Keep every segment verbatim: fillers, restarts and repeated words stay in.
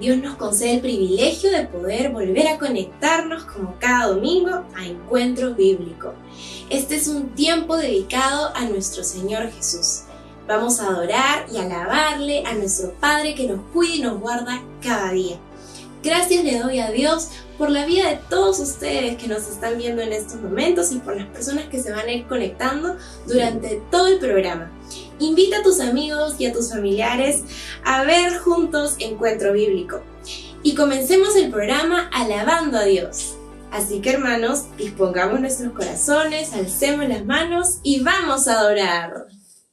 Dios nos concede el privilegio de poder volver a conectarnos como cada domingo a Encuentro Bíblico. Este es un tiempo dedicado a nuestro Señor Jesús. Vamos a adorar y alabarle a nuestro Padre que nos cuida y nos guarda cada día. Gracias le doy a Dios por la vida de todos ustedes que nos están viendo en estos momentos y por las personas que se van a ir conectando durante todo el programa. Invita a tus amigos y a tus familiares a ver juntos Encuentro Bíblico. Y comencemos el programa alabando a Dios. Así que, hermanos, dispongamos nuestros corazones, alcemos las manos y vamos a adorar.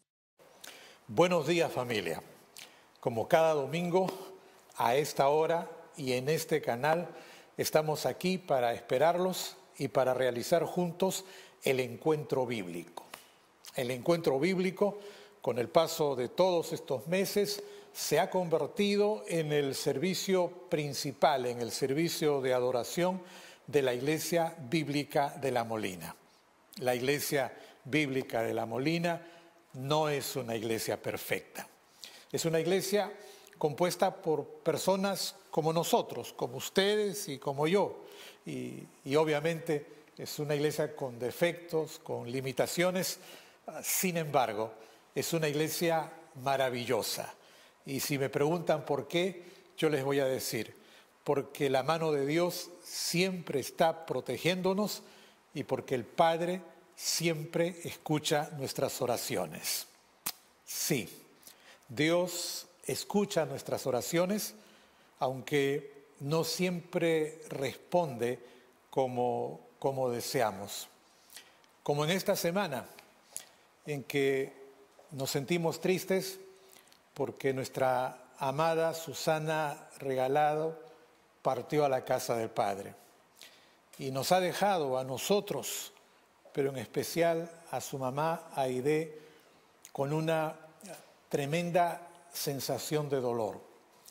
Buenos días, familia. Como cada domingo, a esta hora y en este canal, estamos aquí para esperarlos y para realizar juntos el encuentro bíblico. El encuentro bíblico, con el paso de todos estos meses, se ha convertido en el servicio principal, en el servicio de adoración de la Iglesia Bíblica de La Molina. La Iglesia Bíblica de La Molina no es una iglesia perfecta. Es una iglesia compuesta por personas como nosotros, como ustedes y como yo. Y, y obviamente es una iglesia con defectos, con limitaciones. Sin embargo, es una iglesia maravillosa. Y si me preguntan por qué, yo les voy a decir, porque la mano de Dios siempre está protegiéndonos y porque el Padre siempre escucha nuestras oraciones. Sí, Dios escucha nuestras oraciones, aunque no siempre responde como, como deseamos. Como en esta semana, en que nos sentimos tristes porque nuestra amada Susana Regalado partió a la casa del Padre y nos ha dejado a nosotros, pero en especial a su mamá Aide, con una tremenda sensación de dolor.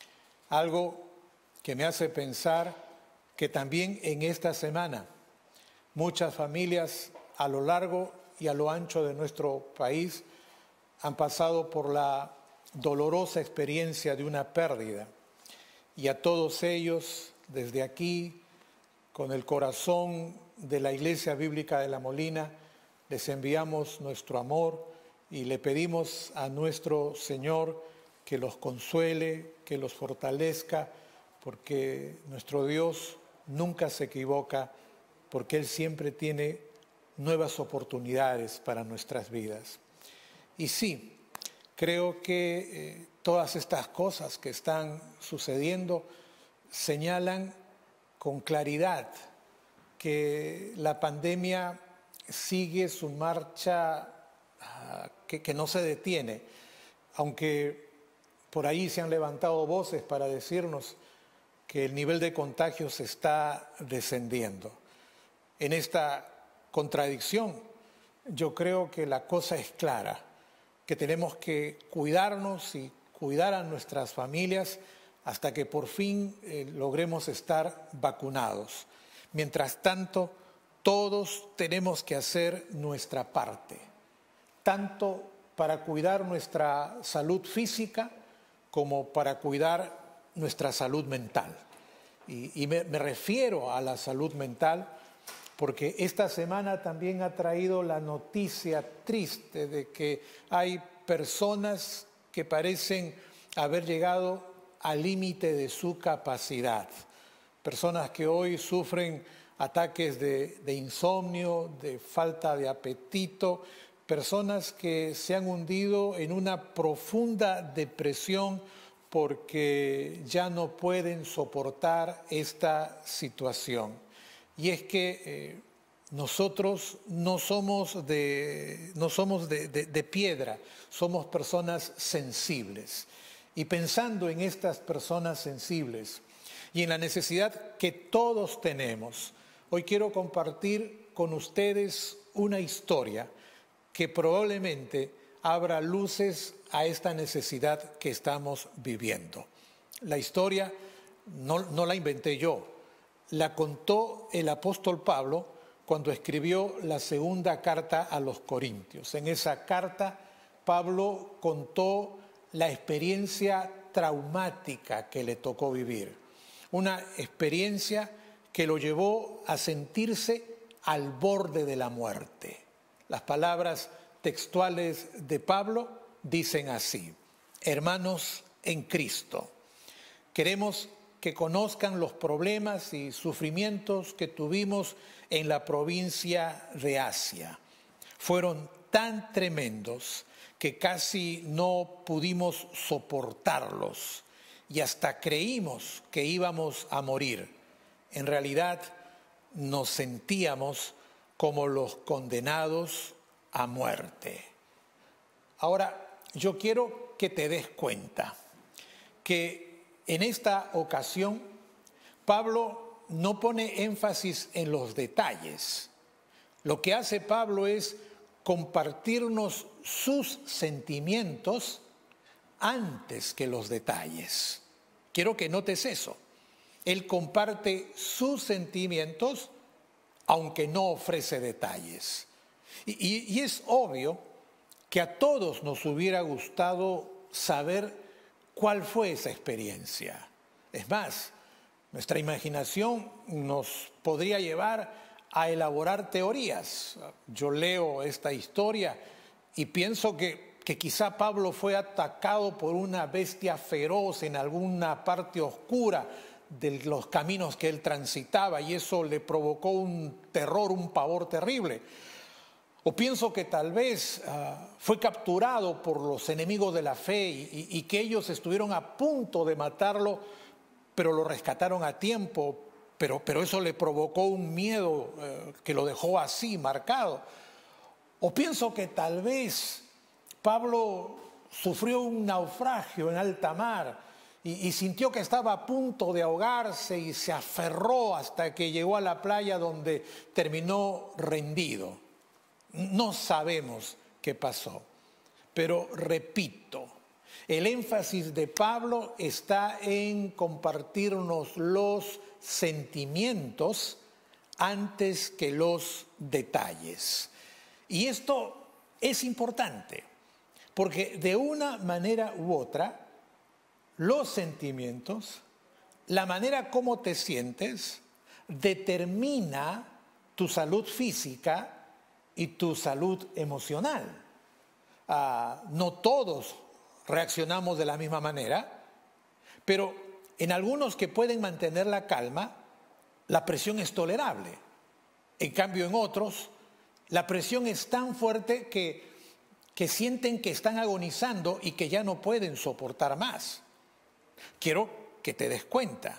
Algo que me hace pensar que también en esta semana muchas familias a lo largo y a lo ancho de nuestro país han pasado por la dolorosa experiencia de una pérdida. Y a todos ellos, desde aquí, con el corazón de la Iglesia Bíblica de La Molina, les enviamos nuestro amor y le pedimos a nuestro Señor que los consuele, que los fortalezca, porque nuestro Dios nunca se equivoca, porque Él siempre tiene nuevas oportunidades para nuestras vidas. Y sí, creo que eh, todas estas cosas que están sucediendo señalan con claridad que la pandemia sigue su marcha uh, que, que no se detiene, aunque por ahí se han levantado voces para decirnos que el nivel de contagios está descendiendo. En esta contradicción, yo creo que la cosa es clara, que tenemos que cuidarnos y cuidar a nuestras familias hasta que por fin eh, logremos estar vacunados. Mientras tanto, todos tenemos que hacer nuestra parte, tanto para cuidar nuestra salud física como para cuidar nuestra salud mental. Y, y me, me refiero a la salud mental porque esta semana también ha traído la noticia triste de que hay personas que parecen haber llegado al límite de su capacidad. Personas que hoy sufren ataques de, de insomnio, de falta de apetito, personas que se han hundido en una profunda depresión porque ya no pueden soportar esta situación. Y es que eh, nosotros no somos, de, no somos de, de, de piedra, somos personas sensibles. Y pensando en estas personas sensibles y en la necesidad que todos tenemos, hoy quiero compartir con ustedes una historia que probablemente abra luces a esta necesidad que estamos viviendo. La historia no, no la inventé yo, la contó el apóstol Pablo cuando escribió la segunda carta a los Corintios. En esa carta, Pablo contó la experiencia traumática que le tocó vivir, una experiencia que lo llevó a sentirse al borde de la muerte. Las palabras textuales de Pablo dicen así: hermanos en Cristo, queremos que conozcan los problemas y sufrimientos que tuvimos en la provincia de Asia. Fueron tan tremendos que casi no pudimos soportarlos y hasta creímos que íbamos a morir. En realidad nos sentíamos como los condenados a muerte. Ahora, yo quiero que te des cuenta que en esta ocasión Pablo no pone énfasis en los detalles. Lo que hace Pablo es compartirnos sus sentimientos antes que los detalles. Quiero que notes eso. Él comparte sus sentimientos, aunque no ofrece detalles. Y, y, y es obvio que a todos nos hubiera gustado saber cuál fue esa experiencia. Es más, nuestra imaginación nos podría llevar a elaborar teorías. Yo leo esta historia y pienso que, que quizá Pablo fue atacado por una bestia feroz en alguna parte oscura de los caminos que él transitaba y eso le provocó un terror, un pavor terrible. O pienso que tal vez uh, fue capturado por los enemigos de la fe y, y que ellos estuvieron a punto de matarlo, pero lo rescataron a tiempo, pero, pero eso le provocó un miedo uh, que lo dejó así, marcado. O pienso que tal vez Pablo sufrió un naufragio en alta mar y, y sintió que estaba a punto de ahogarse y se aferró hasta que llegó a la playa donde terminó rendido. No sabemos qué pasó, pero repito, el énfasis de Pablo está en compartirnos los sentimientos antes que los detalles. Y esto es importante, porque de una manera u otra, los sentimientos, la manera como te sientes, determina tu salud física y tu salud emocional. Ah, no todos reaccionamos de la misma manera, pero en algunos que pueden mantener la calma, la presión es tolerable. En cambio, en otros, la presión es tan fuerte que, que sienten que están agonizando y que ya no pueden soportar más. Quiero que te des cuenta.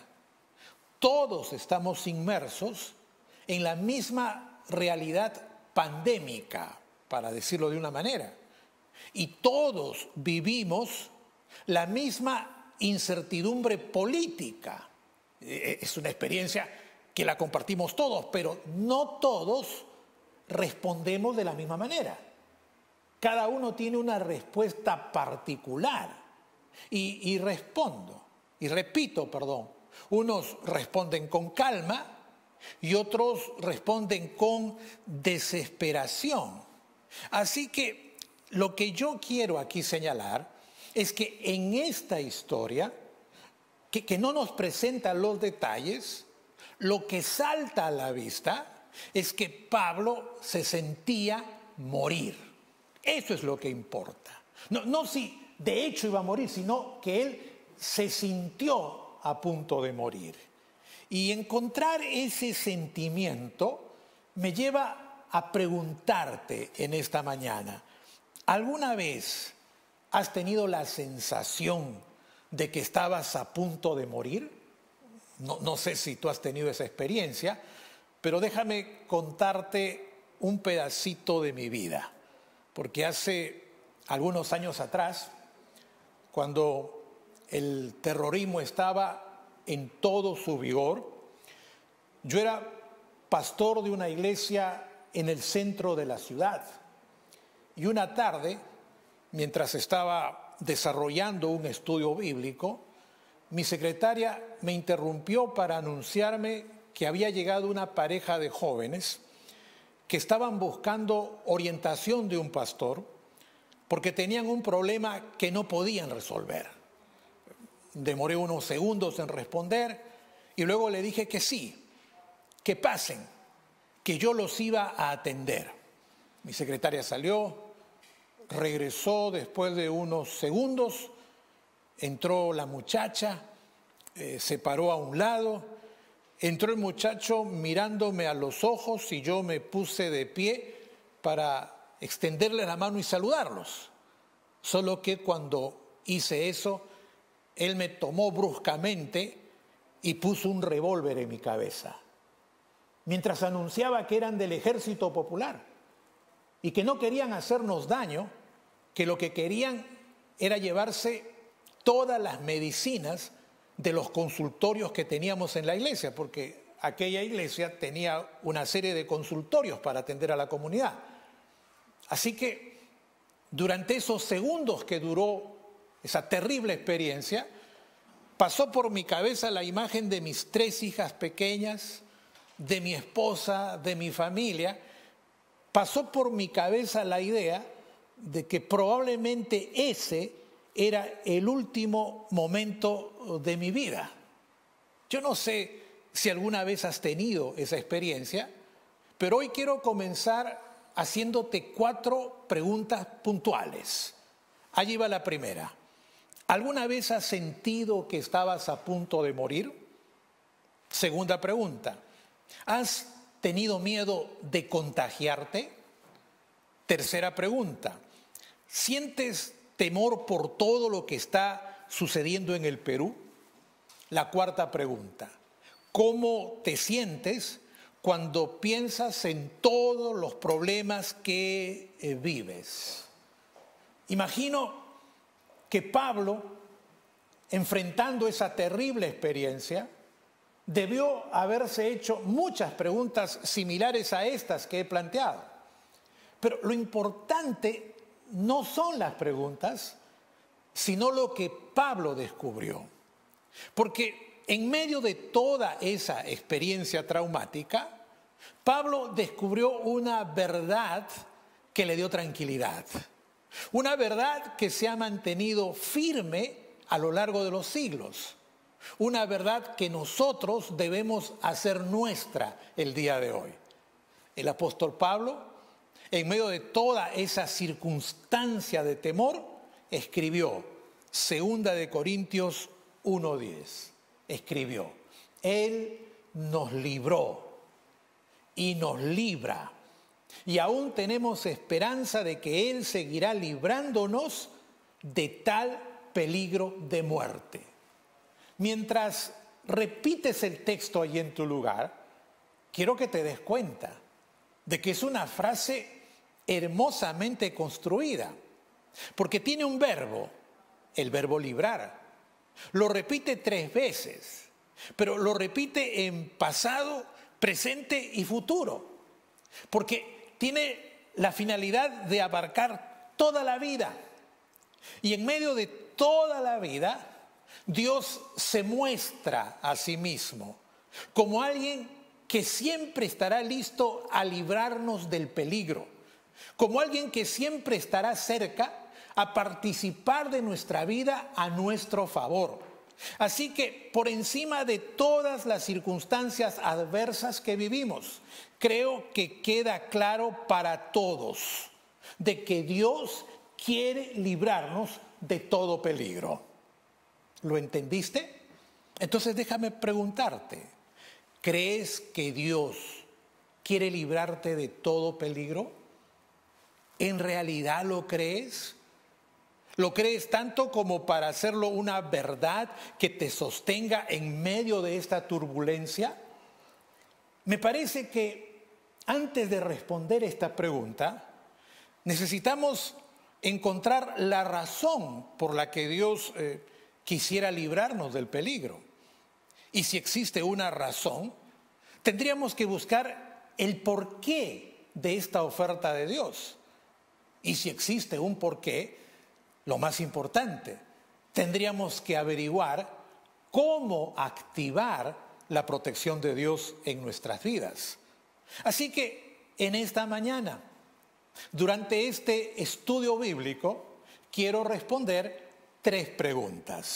Todos estamos inmersos en la misma realidad pandémica, para decirlo de una manera. Y todos vivimos la misma incertidumbre política. Es una experiencia que la compartimos todos, pero no todos respondemos de la misma manera. Cada uno tiene una respuesta particular. Y, y respondo, y repito, perdón, unos responden con calma y otros responden con desesperación. Así que lo que yo quiero aquí señalar es que en esta historia, que, que no nos presenta los detalles, lo que salta a la vista es que Pablo se sentía morir. Eso es lo que importa. No, no si de hecho iba a morir, sino que él se sintió a punto de morir. Y encontrar ese sentimiento me lleva a preguntarte en esta mañana, ¿alguna vez has tenido la sensación de que estabas a punto de morir? No, no sé si tú has tenido esa experiencia, pero déjame contarte un pedacito de mi vida, porque hace algunos años atrás, cuando el terrorismo estaba en todo su vigor, yo era pastor de una iglesia en el centro de la ciudad. Y una tarde, mientras estaba desarrollando un estudio bíblico, mi secretaria me interrumpió para anunciarme que había llegado una pareja de jóvenes que estaban buscando orientación de un pastor porque tenían un problema que no podían resolver. demoré unos segundos en responder y luego le dije que sí, que pasen, que yo los iba a atender. Mi secretaria salió, regresó después de unos segundos, entró la muchacha, eh, se paró a un lado, entró el muchacho mirándome a los ojos y yo me puse de pie para extenderle la mano y saludarlos. Solo que cuando hice eso, él me tomó bruscamente y puso un revólver en mi cabeza, mientras anunciaba que eran del Ejército Popular y que no querían hacernos daño, que lo que querían era llevarse todas las medicinas de los consultorios que teníamos en la iglesia, porque aquella iglesia tenía una serie de consultorios para atender a la comunidad. Así que durante esos segundos que duró esa terrible experiencia, pasó por mi cabeza la imagen de mis tres hijas pequeñas, de mi esposa, de mi familia. Pasó por mi cabeza la idea de que probablemente ese era el último momento de mi vida. Yo no sé si alguna vez has tenido esa experiencia, pero hoy quiero comenzar haciéndote cuatro preguntas puntuales. Allí va la primera. ¿Alguna vez has sentido que estabas a punto de morir? Segunda pregunta. ¿Has tenido miedo de contagiarte? Tercera pregunta. ¿Sientes temor por todo lo que está sucediendo en el Perú? La cuarta pregunta. ¿Cómo te sientes cuando piensas en todos los problemas que eh, vives? Imagino que Pablo, enfrentando esa terrible experiencia, debió haberse hecho muchas preguntas similares a estas que he planteado. Pero lo importante no son las preguntas, sino lo que Pablo descubrió. Porque en medio de toda esa experiencia traumática, Pablo descubrió una verdad que le dio tranquilidad. Una verdad que se ha mantenido firme a lo largo de los siglos. Una verdad que nosotros debemos hacer nuestra el día de hoy. El apóstol Pablo, en medio de toda esa circunstancia de temor, escribió Segunda de Corintios uno diez. Escribió, Él nos libró y nos libra. Y aún tenemos esperanza de que Él seguirá librándonos de tal peligro de muerte. Mientras repites el texto allí en tu lugar, quiero que te des cuenta de que es una frase hermosamente construida, porque tiene un verbo, el verbo librar. Lo repite tres veces, pero lo repite en pasado, presente y futuro, porque tiene la finalidad de abarcar toda la vida. Y en medio de toda la vida, Dios se muestra a sí mismo como alguien que siempre estará listo a librarnos del peligro, como alguien que siempre estará cerca a participar de nuestra vida a nuestro favor. Así que por encima de todas las circunstancias adversas que vivimos, creo que queda claro para todos de que Dios quiere librarnos de todo peligro. ¿Lo entendiste? Entonces déjame preguntarte, ¿crees que Dios quiere librarte de todo peligro? ¿En realidad lo crees? ¿Lo crees tanto como para hacerlo una verdad que te sostenga en medio de esta turbulencia? Me parece que antes de responder esta pregunta, necesitamos encontrar la razón por la que Dios eh, quisiera librarnos del peligro. Y si existe una razón, tendríamos que buscar el porqué de esta oferta de Dios. Y si existe un porqué, lo más importante, tendríamos que averiguar cómo activar la protección de Dios en nuestras vidas. Así que en esta mañana, durante este estudio bíblico, quiero responder tres preguntas.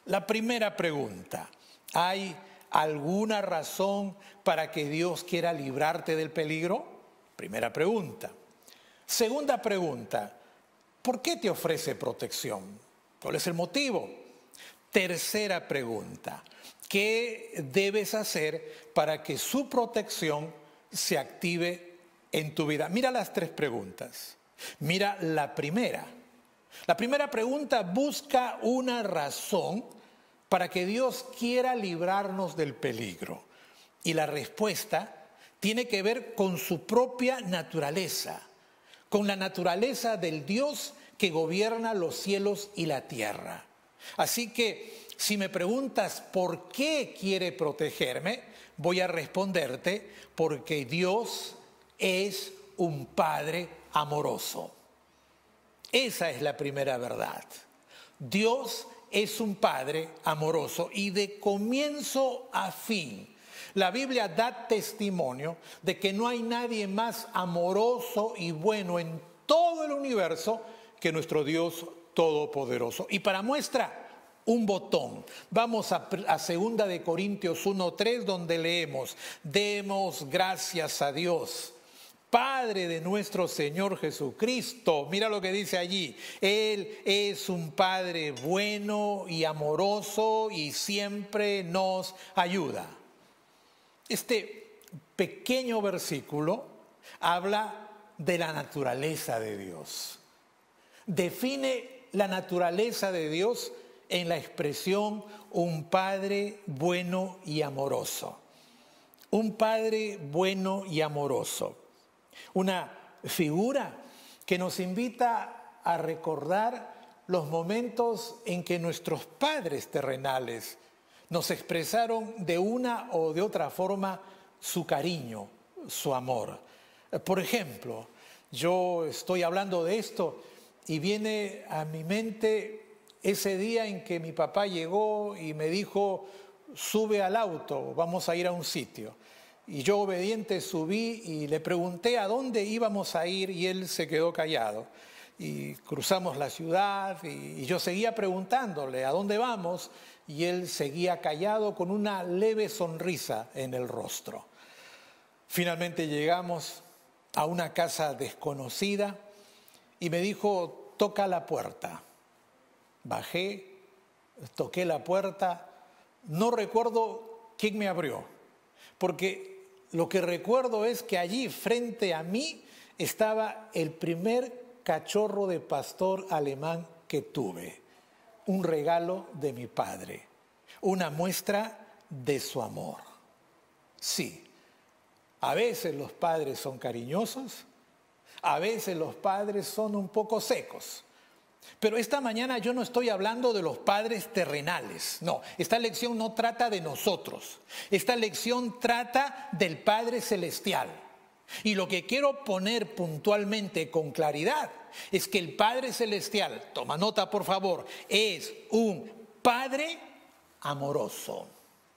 La primera pregunta, ¿hay alguna razón para que Dios quiera librarte del peligro? Primera pregunta. Segunda pregunta, ¿por qué te ofrece protección? ¿Cuál es el motivo? Tercera pregunta, ¿qué debes hacer para que su protección se active en tu vida? Mira las tres preguntas. Mira la primera. La primera pregunta busca una razón para que Dios quiera librarnos del peligro. Y la respuesta tiene que ver con su propia naturaleza, con la naturaleza del Dios que gobierna los cielos y la tierra. Así que si me preguntas por qué quiere protegerme, voy a responderte porque Dios es un Padre amoroso. Esa es la primera verdad. Dios es un Padre amoroso y de comienzo a fin la Biblia da testimonio de que no hay nadie más amoroso y bueno en todo el universo que nuestro Dios todopoderoso. Y para muestra, un botón. Vamos a, a segunda de Corintios uno tres, donde leemos: demos gracias a Dios, Padre de nuestro Señor Jesucristo. Mira lo que dice allí. Él es un Padre bueno y amoroso y siempre nos ayuda. Este pequeño versículo habla de la naturaleza de Dios. Define la naturaleza de Dios en la expresión un Padre bueno y amoroso. Un Padre bueno y amoroso. Una figura que nos invita a recordar los momentos en que nuestros padres terrenales nos expresaron de una o de otra forma su cariño, su amor. Por ejemplo, yo estoy hablando de esto y viene a mi mente ese día en que mi papá llegó y me dijo: sube al auto, vamos a ir a un sitio. Y yo, obediente, subí y le pregunté a dónde íbamos a ir y él se quedó callado. Y cruzamos la ciudad y yo seguía preguntándole a dónde vamos y él seguía callado con una leve sonrisa en el rostro. Finalmente llegamos a una casa desconocida y me dijo: toca la puerta. Bajé, toqué la puerta, no recuerdo quién me abrió, porque lo que recuerdo es que allí frente a mí estaba el primer cachorro de pastor alemán que tuve, un regalo de mi padre, una muestra de su amor. Sí, a veces los padres son cariñosos, a veces los padres son un poco secos. Pero esta mañana yo no estoy hablando de los padres terrenales, no, esta lección no trata de nosotros, esta lección trata del Padre Celestial. Y lo que quiero poner puntualmente con claridad es que el Padre Celestial, toma nota por favor, es un Padre amoroso,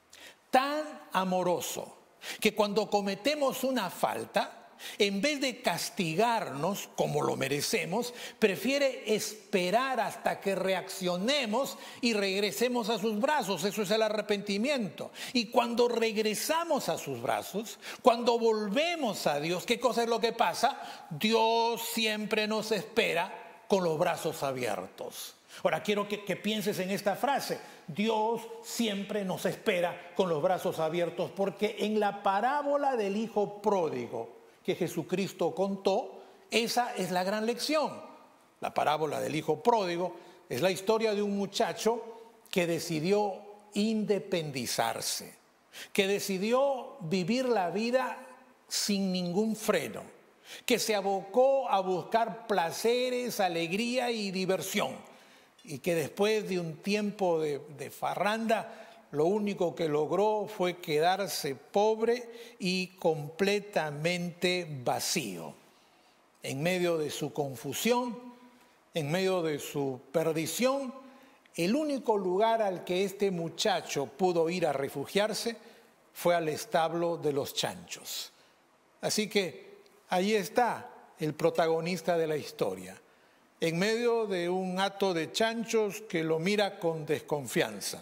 tan amoroso que cuando cometemos una falta, en vez de castigarnos como lo merecemos, prefiere esperar hasta que reaccionemos y regresemos a sus brazos. Eso es el arrepentimiento. Y cuando regresamos a sus brazos, cuando volvemos a Dios, ¿qué cosa es lo que pasa? Dios siempre nos espera con los brazos abiertos. Ahora quiero que, que pienses en esta frase: Dios siempre nos espera con los brazos abiertos, porque en la parábola del hijo pródigo que Jesucristo contó, esa es la gran lección. La parábola del hijo pródigo es la historia de un muchacho que decidió independizarse, que decidió vivir la vida sin ningún freno, que se abocó a buscar placeres, alegría y diversión, y que después de un tiempo de, de farranda, lo único que logró fue quedarse pobre y completamente vacío. En medio de su confusión, en medio de su perdición, el único lugar al que este muchacho pudo ir a refugiarse fue al establo de los chanchos. Así que ahí está el protagonista de la historia. en medio de un hato de chanchos que lo mira con desconfianza.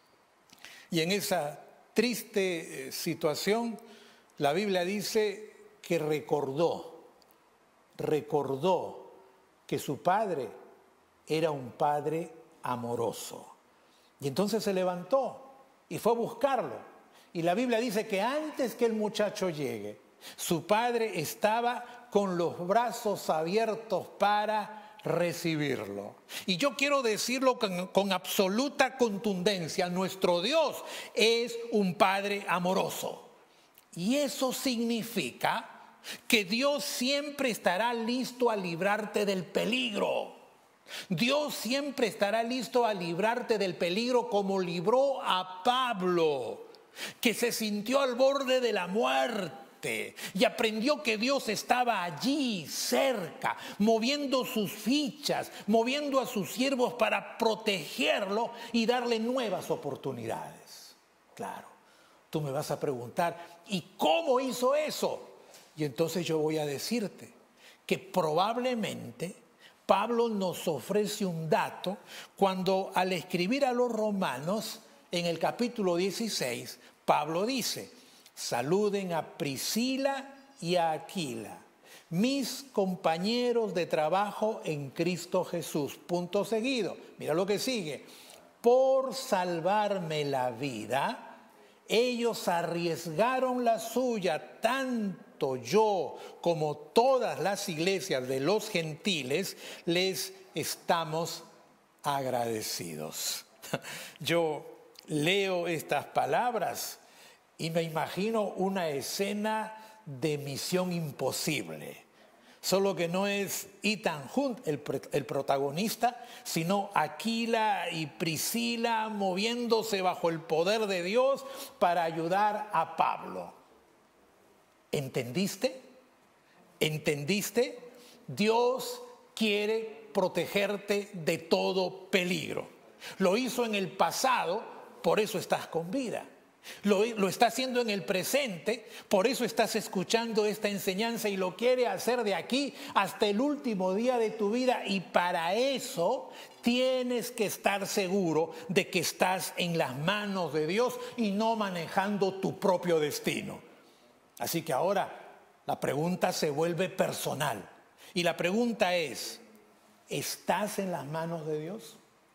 Y en esa triste situación, la Biblia dice que recordó, recordó que su padre era un padre amoroso. Y entonces se levantó y fue a buscarlo. Y la Biblia dice que antes que el muchacho llegue, su padre estaba con los brazos abiertos para recibirlo. Y yo quiero decirlo con, con absoluta contundencia: nuestro Dios es un Padre amoroso. Y eso significa que Dios siempre estará listo a librarte del peligro. Dios siempre estará listo a librarte del peligro, como libró a Pablo, que se sintió al borde de la muerte y aprendió que Dios estaba allí cerca, moviendo sus fichas, moviendo a sus siervos para protegerlo y darle nuevas oportunidades. Claro, tú me vas a preguntar, ¿y cómo hizo eso? Y entonces yo voy a decirte que probablemente Pablo nos ofrece un dato cuando, al escribir a los romanos, en el capítulo dieciséis, Pablo dice: saluden a Priscila y a Aquila, mis compañeros de trabajo en Cristo Jesús. Punto seguido. Mira lo que sigue. Por salvarme la vida, ellos arriesgaron la suya. Tanto yo como todas las iglesias de los gentiles les estamos agradecidos. Yo leo estas palabras y me imagino una escena de Misión Imposible. Solo que no es Ethan Hunt el, el protagonista, sino Aquila y Priscila moviéndose bajo el poder de Dios para ayudar a Pablo. ¿Entendiste? ¿Entendiste? Dios quiere protegerte de todo peligro. Lo hizo en el pasado, por eso estás con vida. Lo, lo está haciendo en el presente, por eso estás escuchando esta enseñanza, y lo quiere hacer de aquí hasta el último día de tu vida. Y para eso tienes que estar seguro de que estás en las manos de Dios y no manejando tu propio destino. Así que ahora la pregunta se vuelve personal. Y la pregunta es: ¿estás en las manos de Dios?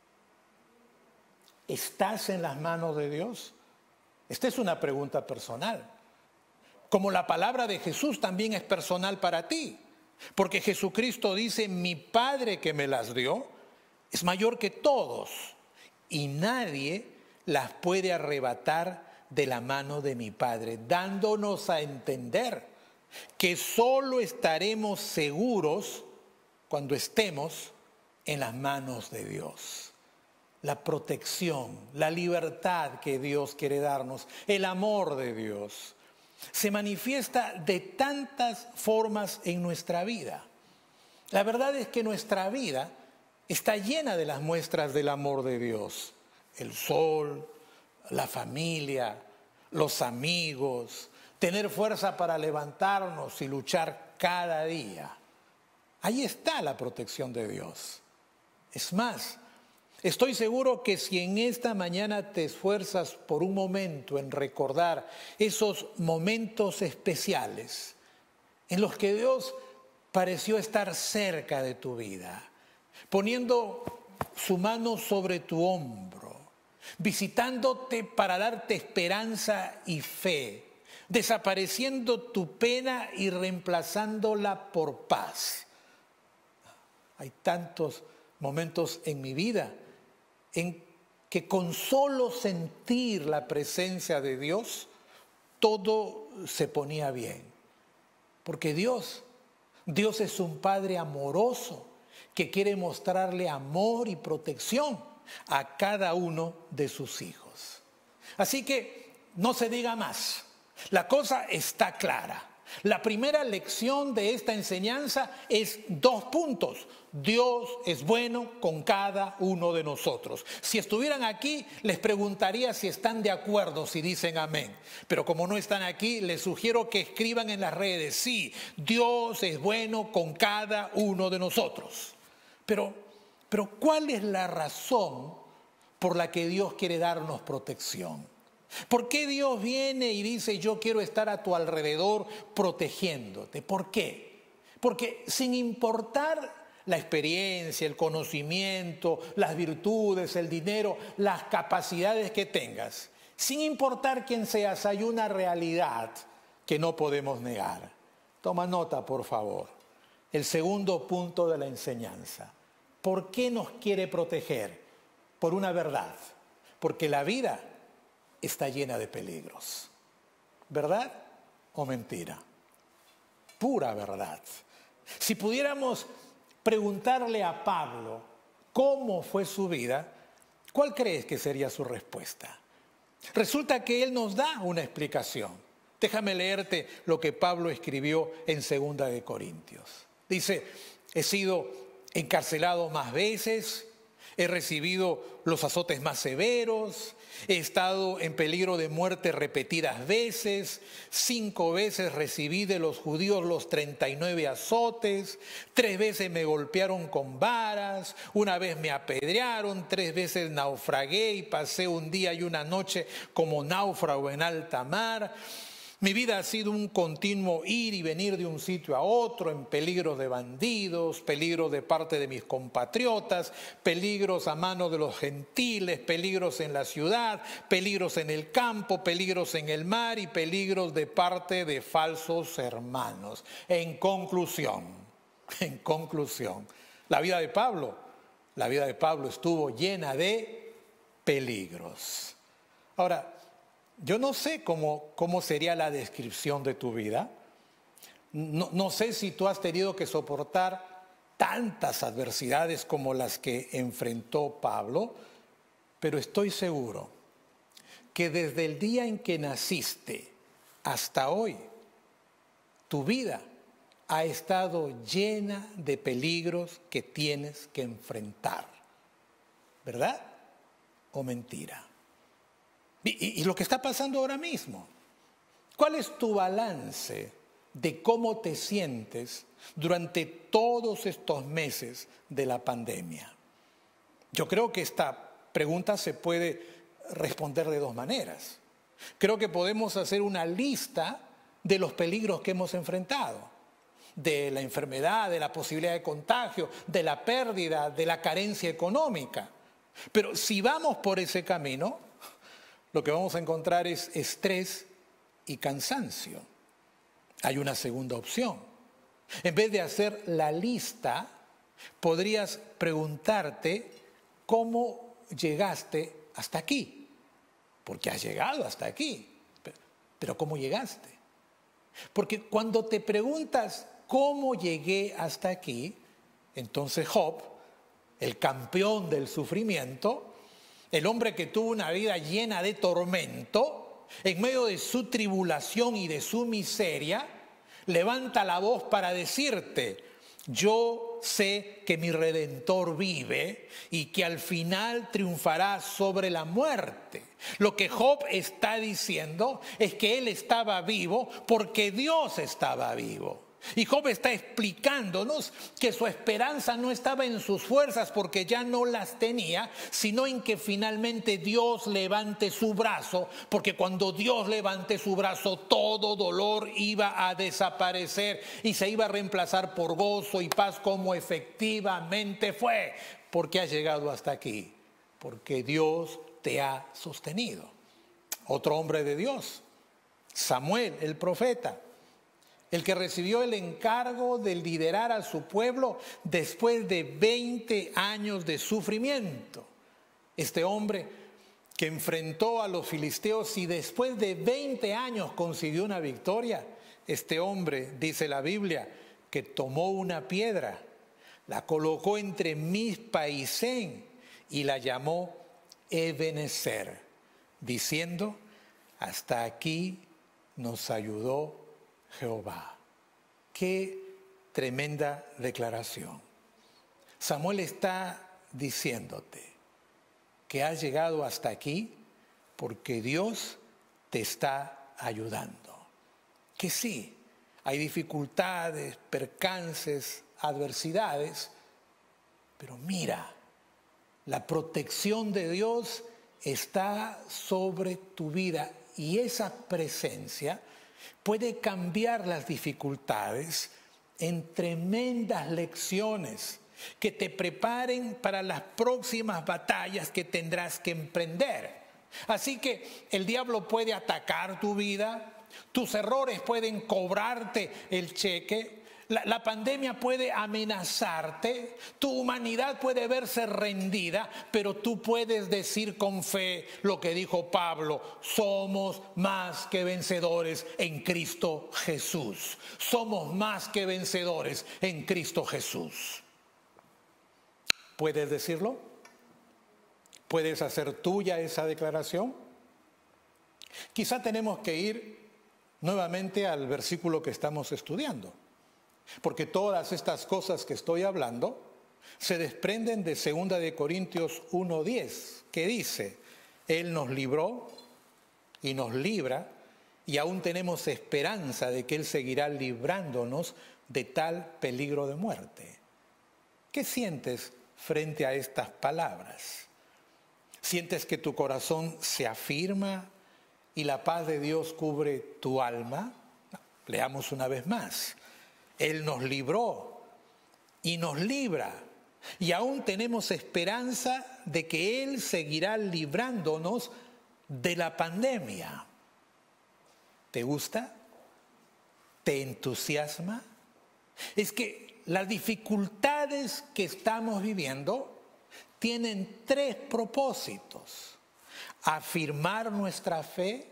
¿Estás en las manos de Dios? Esta es una pregunta personal. Como la palabra de Jesús también es personal para ti. Porque Jesucristo dice: mi Padre que me las dio es mayor que todos, y nadie las puede arrebatar de la mano de mi Padre, dándonos a entender que solo estaremos seguros cuando estemos en las manos de Dios. La protección, la libertad que Dios quiere darnos, el amor de Dios, se manifiesta de tantas formas en nuestra vida. La verdad es que nuestra vida está llena de las muestras del amor de Dios. El sol, la familia, los amigos, tener fuerza para levantarnos y luchar cada día. Ahí está la protección de Dios. Es más, estoy seguro que si en esta mañana te esfuerzas por un momento en recordar esos momentos especiales en los que Dios pareció estar cerca de tu vida, poniendo su mano sobre tu hombro, visitándote para darte esperanza y fe, desapareciendo tu pena y reemplazándola por paz. Hay tantos momentos en mi vida en que con solo sentir la presencia de Dios, todo se ponía bien. Porque Dios, Dios es un Padre amoroso que quiere mostrarle amor y protección a cada uno de sus hijos. Así que no se diga más. La cosa está clara. La primera lección de esta enseñanza es dos puntos. Dios es bueno con cada uno de nosotros. Si estuvieran aquí, les preguntaría si están de acuerdo, si dicen amén. Pero como no están aquí, les sugiero que escriban en las redes: sí, Dios es bueno con cada uno de nosotros. Pero, pero ¿cuál es la razón por la que Dios quiere darnos protección? ¿Por qué Dios viene y dice yo quiero estar a tu alrededor protegiéndote? ¿Por qué? Porque sin importar la experiencia, el conocimiento, las virtudes, el dinero, las capacidades que tengas, sin importar quién seas, hay una realidad que no podemos negar. Toma nota, por favor. El segundo punto de la enseñanza. ¿Por qué nos quiere proteger? Por una verdad. Porque la vida está llena de peligros. ¿Verdad o mentira? Pura verdad. Si pudiéramos preguntarle a Pablo cómo fue su vida, ¿cuál crees que sería su respuesta? Resulta que él nos da una explicación. Déjame leerte lo que Pablo escribió en Segunda de Corintios. Dice, he sido encarcelado más veces, he recibido los azotes más severos, he estado en peligro de muerte repetidas veces, cinco veces recibí de los judíos los treinta y nueve azotes, tres veces me golpearon con varas, una vez me apedrearon, tres veces naufragué y pasé un día y una noche como náufrago en alta mar. Mi vida ha sido un continuo ir y venir de un sitio a otro, en peligros de bandidos, peligros de parte de mis compatriotas, peligros a mano de los gentiles, peligros en la ciudad, peligros en el campo, peligros en el mar y peligros de parte de falsos hermanos. En conclusión, en conclusión, la vida de Pablo, la vida de Pablo estuvo llena de peligros. Ahora, yo no sé cómo, cómo sería la descripción de tu vida. No, no sé si tú has tenido que soportar tantas adversidades como las que enfrentó Pablo, pero estoy seguro que desde el día en que naciste hasta hoy, tu vida ha estado llena de peligros que tienes que enfrentar. ¿Verdad o mentira? Y, y lo que está pasando ahora mismo, ¿cuál es tu balance de cómo te sientes durante todos estos meses de la pandemia? Yo creo que esta pregunta se puede responder de dos maneras. Creo que podemos hacer una lista de los peligros que hemos enfrentado, de la enfermedad, de la posibilidad de contagio, de la pérdida, de la carencia económica. Pero si vamos por ese camino, lo que vamos a encontrar es estrés y cansancio. Hay una segunda opción. En vez de hacer la lista, podrías preguntarte cómo llegaste hasta aquí. Porque has llegado hasta aquí. Pero ¿cómo llegaste? Porque cuando te preguntas cómo llegué hasta aquí, entonces Job, el campeón del sufrimiento, el hombre que tuvo una vida llena de tormento, en medio de su tribulación y de su miseria, levanta la voz para decirte, yo sé que mi Redentor vive y que al final triunfará sobre la muerte. Lo que Job está diciendo es que él estaba vivo porque Dios estaba vivo. Y Job está explicándonos que su esperanza no estaba en sus fuerzas porque ya no las tenía, sino en que finalmente Dios levante su brazo, porque cuando Dios levante su brazo todo dolor iba a desaparecer y se iba a reemplazar por gozo y paz, como efectivamente fue, porque has llegado hasta aquí, porque Dios te ha sostenido. Otro hombre de Dios, Samuel, el profeta, el que recibió el encargo de liderar a su pueblo después de veinte años de sufrimiento. Este hombre que enfrentó a los filisteos y después de veinte años consiguió una victoria. Este hombre, dice la Biblia, que tomó una piedra, la colocó entre Mizpa y Sen y la llamó Ebenezer, diciendo, hasta aquí nos ayudó Jehová. Qué tremenda declaración. Samuel está diciéndote que has llegado hasta aquí porque Dios te está ayudando. Que sí, hay dificultades, percances, adversidades, Pero mira, la protección de Dios está sobre tu vida y esa presencia puede cambiar las dificultades en tremendas lecciones que te preparen para las próximas batallas que tendrás que emprender. Así que el diablo puede atacar tu vida, tus errores pueden cobrarte el cheque, la, la pandemia puede amenazarte, tu humanidad puede verse rendida, pero tú puedes decir con fe lo que dijo Pablo: somos más que vencedores en Cristo Jesús. Somos más que vencedores en Cristo Jesús. ¿Puedes decirlo? ¿Puedes hacer tuya esa declaración? Quizá tenemos que ir nuevamente al versículo que estamos estudiando, porque todas estas cosas que estoy hablando se desprenden de segunda de Corintios uno diez, que dice: Él nos libró y nos libra, y aún tenemos esperanza de que Él seguirá librándonos de tal peligro de muerte. ¿Qué sientes frente a estas palabras? ¿Sientes que tu corazón se afirma y la paz de Dios cubre tu alma? Leamos una vez más. Él nos libró y nos libra, y aún tenemos esperanza de que Él seguirá librándonos de la pandemia. ¿Te gusta? ¿Te entusiasma? Es que las dificultades que estamos viviendo tienen tres propósitos: afirmar nuestra fe,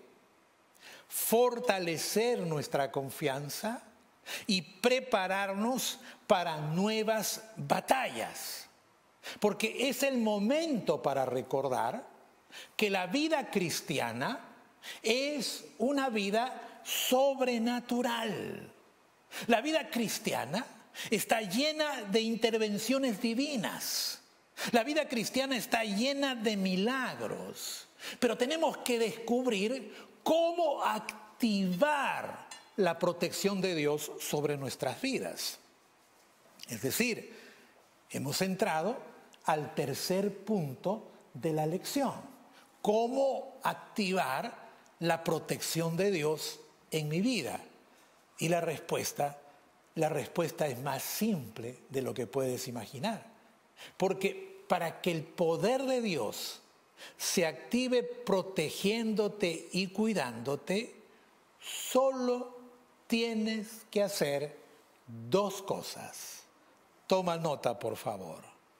fortalecer nuestra confianza y prepararnos para nuevas batallas. Porque es el momento para recordar que la vida cristiana es una vida sobrenatural. La vida cristiana está llena de intervenciones divinas. La vida cristiana está llena de milagros. Pero tenemos que descubrir cómo activar la protección de Dios sobre nuestras vidas. Es decir, hemos entrado al tercer punto de la lección: cómo activar la protección de Dios en mi vida. Y la respuesta, la respuesta es más simple de lo que puedes imaginar. Porque para que el poder de Dios se active protegiéndote y cuidándote, solo tienes que hacer dos cosas. Toma nota, por favor.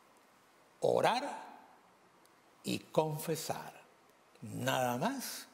Orar y confesar. Nada más.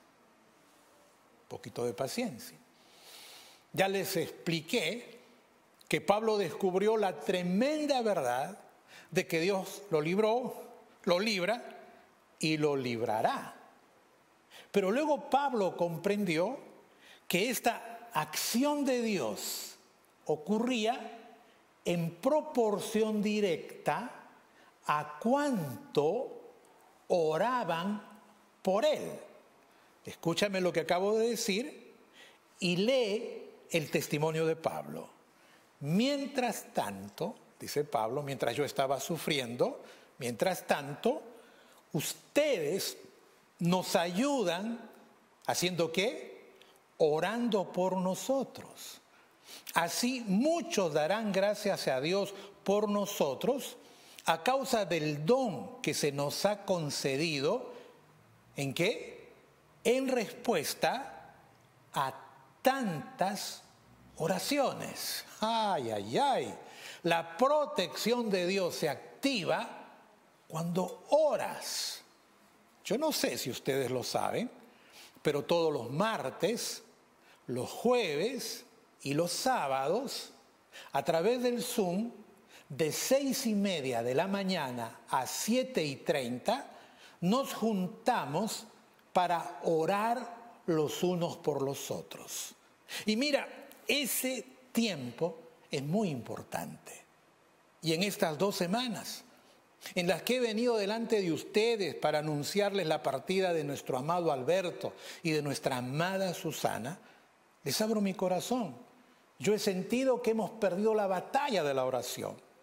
Un poquito de paciencia. Ya les expliqué que Pablo descubrió la tremenda verdad de que Dios lo libró, lo libra y lo librará. Pero luego Pablo comprendió que esta acción de Dios ocurría en proporción directa a cuánto oraban por él. Escúchame lo que acabo de decir y lee el testimonio de Pablo. Mientras tanto, dice Pablo, mientras yo estaba sufriendo, mientras tanto, ustedes nos ayudan, ¿haciendo qué? Orando por nosotros. Así muchos darán gracias a Dios por nosotros a causa del don que se nos ha concedido. ¿En qué? En respuesta a tantas oraciones. Ay, ay, ay. La protección de Dios se activa cuando oras. Yo no sé si ustedes lo saben, pero todos los martes, los jueves y los sábados, a través del Zoom, de seis y media de la mañana a siete y treinta, nos juntamos para orar los unos por los otros. Y mira, ese tiempo es muy importante. Y en estas dos semanas, en las que he venido delante de ustedes para anunciarles la partida de nuestro amado Alberto y de nuestra amada Susana, les abro mi corazón. Yo he sentido que hemos perdido la batalla de la oración.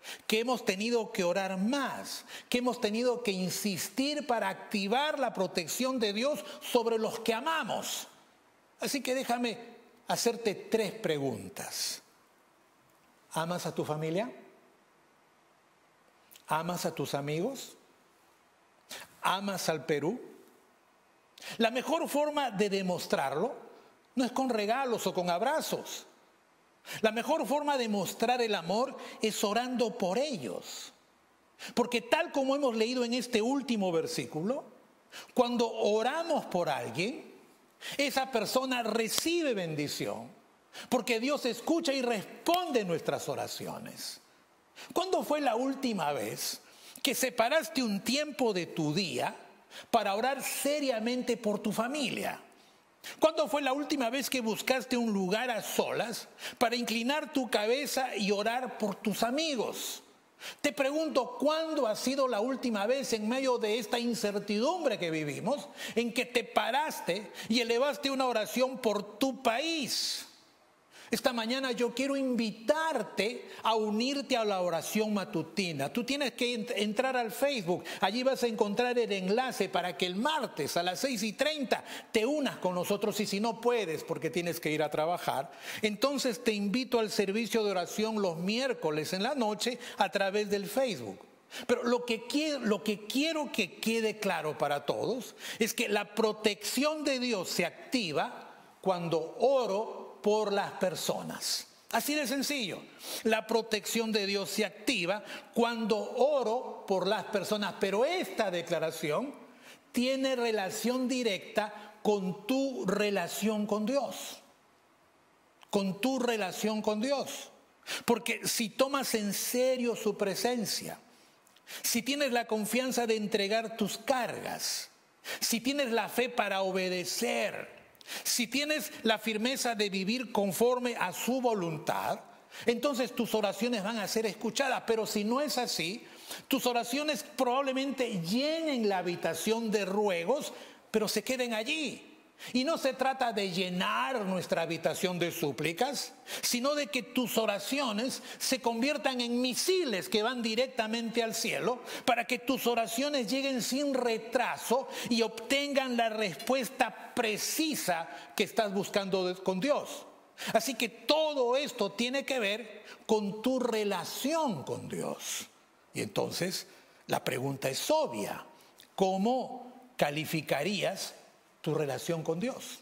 que hemos tenido que orar más, que hemos tenido que insistir para activar la protección de Dios sobre los que amamos. Así que déjame hacerte tres preguntas. ¿Amas a tu familia? ¿Amas a tus amigos? ¿Amas al Perú? La mejor forma de demostrarlo no es con regalos o con abrazos. La mejor forma de mostrar el amor es orando por ellos. Porque tal como hemos leído en este último versículo, cuando oramos por alguien, esa persona recibe bendición, porque Dios escucha y responde nuestras oraciones. ¿Cuándo fue la última vez que separaste un tiempo de tu día para orar seriamente por tu familia? ¿Cuándo fue la última vez que buscaste un lugar a solas para inclinar tu cabeza y orar por tus amigos? Te pregunto, ¿cuándo ha sido la última vez en medio de esta incertidumbre que vivimos en que te paraste y elevaste una oración por tu país? Esta mañana yo quiero invitarte a unirte a la oración matutina. Tú tienes que entrar al Facebook. Allí vas a encontrar el enlace para que el martes a las seis y treinta te unas con nosotros. Y si no puedes porque tienes que ir a trabajar, entonces te invito al servicio de oración los miércoles en la noche a través del Facebook. Pero lo que quiero, lo que quiero que quede claro para todos es que la protección de Dios se activa cuando oro por las personas. Así de sencillo. La protección de Dios se activa cuando oro por las personas. Pero esta declaración tiene relación directa con tu relación con Dios. Con tu relación con Dios. Porque si tomas en serio su presencia, si tienes la confianza de entregar tus cargas, si tienes la fe para obedecer, si tienes la firmeza de vivir conforme a su voluntad, entonces tus oraciones van a ser escuchadas. Pero si no es así, tus oraciones probablemente llenen la habitación de ruegos, pero se queden allí. Y no se trata de llenar nuestra habitación de súplicas, sino de que tus oraciones se conviertan en misiles que van directamente al cielo, para que tus oraciones lleguen sin retraso y obtengan la respuesta precisa que estás buscando con Dios. Así que todo esto tiene que ver con tu relación con Dios. Y entonces la pregunta es obvia: ¿cómo calificarías tu relación con Dios?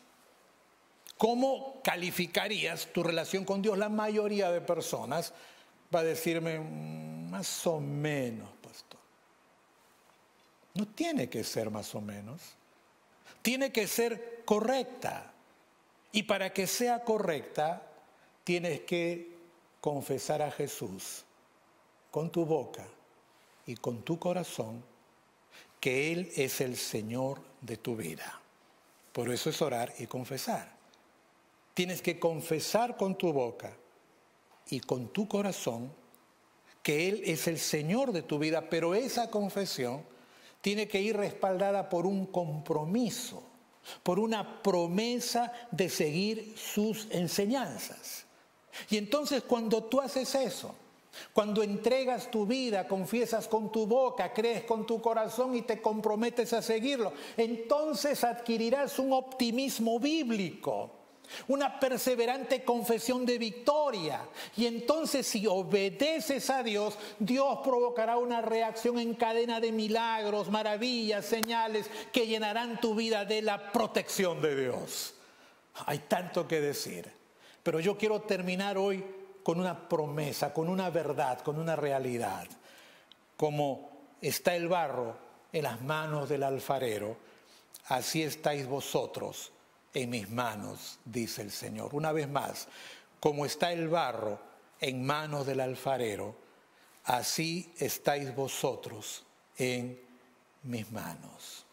¿Cómo calificarías tu relación con Dios? La mayoría de personas va a decirme, más o menos, pastor. No tiene que ser más o menos. Tiene que ser correcta. Y para que sea correcta, tienes que confesar a Jesús con tu boca y con tu corazón que Él es el Señor de tu vida. Por eso es orar y confesar. Tienes que confesar con tu boca y con tu corazón que Él es el Señor de tu vida, pero esa confesión tiene que ir respaldada por un compromiso, por una promesa de seguir sus enseñanzas. Y entonces cuando tú haces eso, cuando entregas tu vida, confiesas con tu boca, crees con tu corazón y te comprometes a seguirlo, entonces adquirirás un optimismo bíblico, una perseverante confesión de victoria. Y entonces si obedeces a Dios, Dios provocará una reacción en cadena de milagros, maravillas, señales que llenarán tu vida de la protección de Dios. Hay tanto que decir, pero yo quiero terminar hoy con una promesa, con una verdad, con una realidad. Como está el barro en las manos del alfarero, así estáis vosotros en mis manos, dice el Señor. Una vez más, como está el barro en manos del alfarero, así estáis vosotros en mis manos.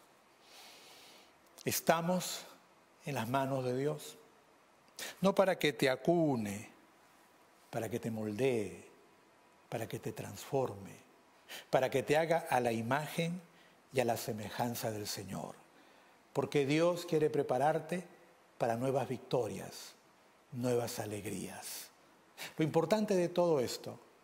Estamos en las manos de Dios, no para que te acune, para que te moldee, para que te transforme, para que te haga a la imagen y a la semejanza del Señor. Porque Dios quiere prepararte para nuevas victorias, nuevas alegrías. Lo importante de todo esto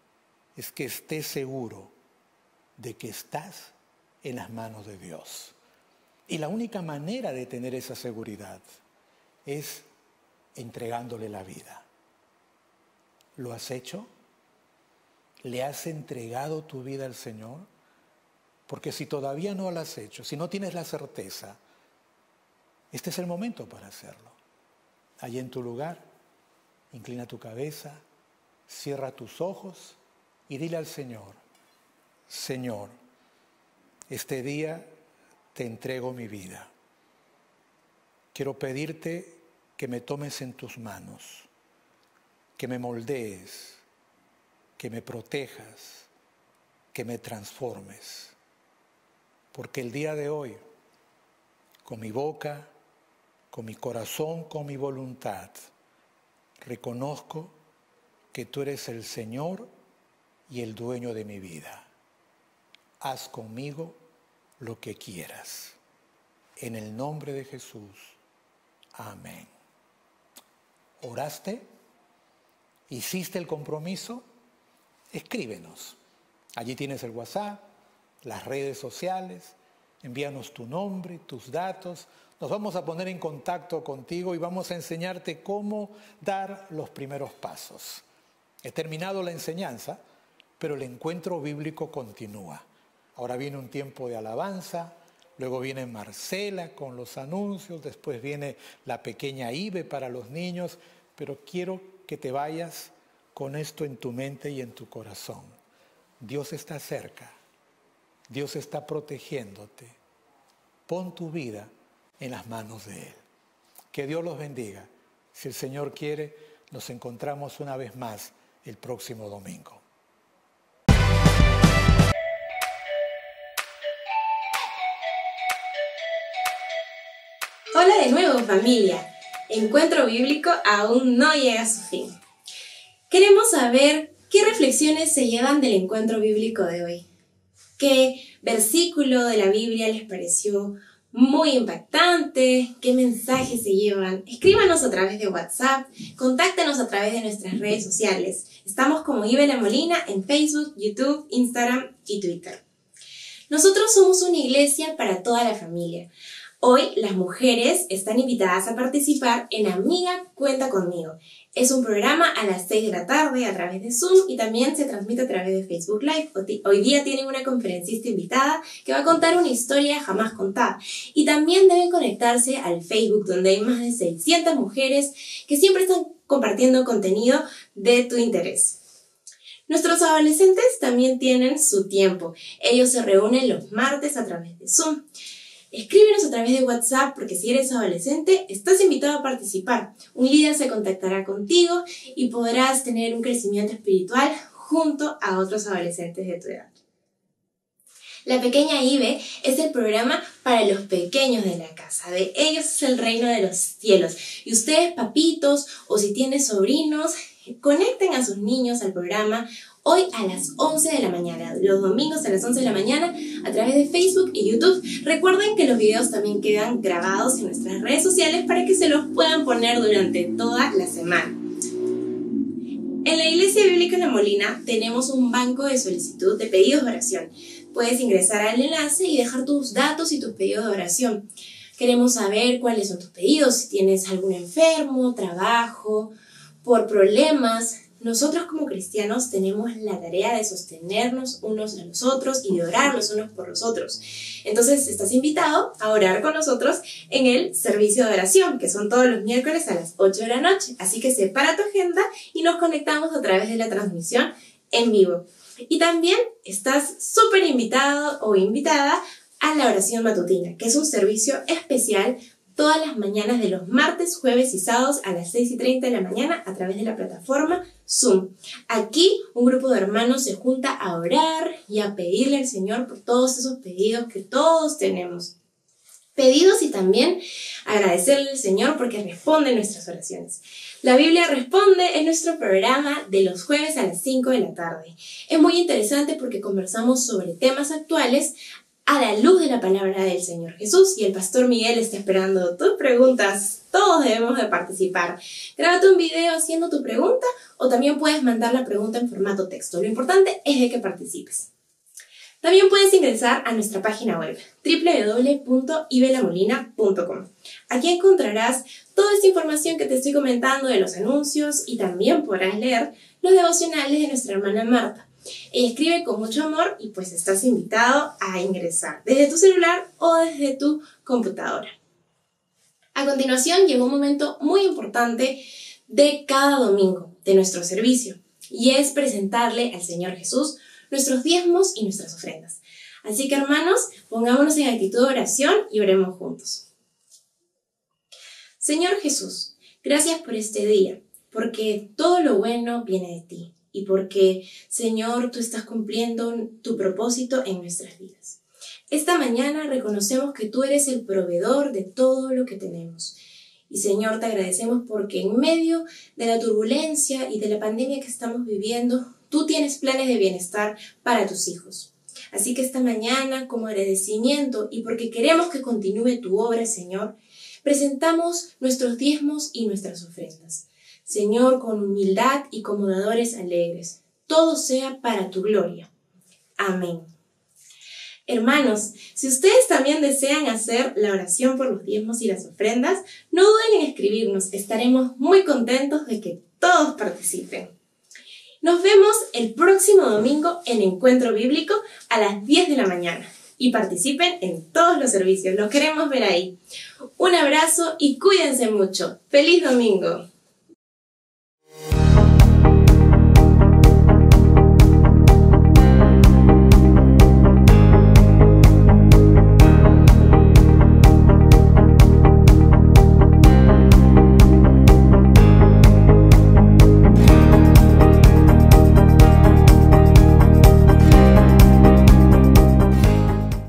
es que estés seguro de que estás en las manos de Dios. Y la única manera de tener esa seguridad es entregándole la vida. ¿Lo has hecho? ¿Le has entregado tu vida al Señor? Porque si todavía no lo has hecho, si no tienes la certeza, este es el momento para hacerlo. Allí en tu lugar, inclina tu cabeza, cierra tus ojos y dile al Señor: Señor, este día te entrego mi vida. Quiero pedirte que me tomes en tus manos, que me moldees, que me protejas, que me transformes. Porque el día de hoy, con mi boca, con mi corazón, con mi voluntad, reconozco que tú eres el Señor y el dueño de mi vida. Haz conmigo lo que quieras. En el nombre de Jesús. Amén. ¿Oraste? ¿Hiciste el compromiso? Escríbenos. Allí tienes el WhatsApp, las redes sociales. Envíanos tu nombre, tus datos. Nos vamos a poner en contacto contigo y vamos a enseñarte cómo dar los primeros pasos. He terminado la enseñanza, pero el encuentro bíblico continúa. Ahora viene un tiempo de alabanza, luego viene Marcela con los anuncios, después viene la pequeña Ibe para los niños, pero quiero que te vayas con esto en tu mente y en tu corazón. Dios está cerca, Dios está protegiéndote. Pon tu vida en las manos de Él. Que Dios los bendiga. Si el Señor quiere, nos encontramos una vez más el próximo domingo. Hola de nuevo, familia. Encuentro Bíblico aún no llega a su fin. Queremos saber qué reflexiones se llevan del encuentro bíblico de hoy. ¿Qué versículo de la Biblia les pareció muy impactante? ¿Qué mensajes se llevan? Escríbanos a través de WhatsApp, contáctenos a través de nuestras redes sociales. Estamos como Ibe La Molina en Facebook, YouTube, Instagram y Twitter. Nosotros somos una iglesia para toda la familia. Hoy las mujeres están invitadas a participar en Amiga Cuenta Conmigo. Es un programa a las seis de la tarde a través de Zoom y también se transmite a través de Facebook Live. Hoy día tienen una conferencista invitada que va a contar una historia jamás contada. Y también deben conectarse al Facebook, donde hay más de seiscientas mujeres que siempre están compartiendo contenido de tu interés. Nuestros adolescentes también tienen su tiempo. Ellos se reúnen los martes a través de Zoom. Escríbenos a través de WhatsApp porque si eres adolescente estás invitado a participar. Un líder se contactará contigo y podrás tener un crecimiento espiritual junto a otros adolescentes de tu edad. La Pequeña Ibe es el programa para los pequeños de la casa. De ellos es el reino de los cielos. Y ustedes, papitos, o si tienen sobrinos, conecten a sus niños al programa hoy a las once de la mañana, los domingos a las once de la mañana a través de Facebook y YouTube. Recuerden que los videos también quedan grabados en nuestras redes sociales para que se los puedan poner durante toda la semana. En la Iglesia Bíblica La Molina tenemos un banco de solicitud de pedidos de oración. Puedes ingresar al enlace y dejar tus datos y tus pedidos de oración. Queremos saber cuáles son tus pedidos, si tienes algún enfermo, trabajo, por problemas. Nosotros como cristianos tenemos la tarea de sostenernos unos a los otros y de orar los unos por los otros. Entonces estás invitado a orar con nosotros en el servicio de oración, que son todos los miércoles a las ocho de la noche. Así que separa tu agenda y nos conectamos a través de la transmisión en vivo. Y también estás súper invitado o invitada a la oración matutina, que es un servicio especial todas las mañanas de los martes, jueves y sábados a las seis y treinta de la mañana a través de la plataforma Zoom. Aquí un grupo de hermanos se junta a orar y a pedirle al Señor por todos esos pedidos que todos tenemos. Pedidos y también agradecerle al Señor porque responde nuestras oraciones. La Biblia Responde es nuestro programa de los jueves a las cinco de la tarde. Es muy interesante porque conversamos sobre temas actuales a la luz de la palabra del Señor Jesús, y el pastor Miguel está esperando tus preguntas. Todos debemos de participar. Grábate un video haciendo tu pregunta o también puedes mandar la pregunta en formato texto. Lo importante es de que participes. También puedes ingresar a nuestra página web doble u doble u doble u punto ibelamolina punto com. Aquí encontrarás toda esta información que te estoy comentando de los anuncios y también podrás leer los devocionales de nuestra hermana Marta. Ella escribe con mucho amor y pues estás invitado a ingresar desde tu celular o desde tu computadora. A continuación llegó un momento muy importante de cada domingo de nuestro servicio y es presentarle al Señor Jesús nuestros diezmos y nuestras ofrendas. Así que hermanos, pongámonos en actitud de oración y oremos juntos. Señor Jesús, gracias por este día, porque todo lo bueno viene de ti. Y porque, Señor, tú estás cumpliendo tu propósito en nuestras vidas. Esta mañana reconocemos que tú eres el proveedor de todo lo que tenemos. Y, Señor, te agradecemos porque en medio de la turbulencia y de la pandemia que estamos viviendo, tú tienes planes de bienestar para tus hijos. Así que esta mañana, como agradecimiento y porque queremos que continúe tu obra, Señor, presentamos nuestros diezmos y nuestras ofrendas. Señor, con humildad y como dadores alegres, todo sea para tu gloria. Amén. Hermanos, si ustedes también desean hacer la oración por los diezmos y las ofrendas, no duden en escribirnos, estaremos muy contentos de que todos participen. Nos vemos el próximo domingo en Encuentro Bíblico a las diez de la mañana y participen en todos los servicios, los queremos ver ahí. Un abrazo y cuídense mucho. ¡Feliz domingo!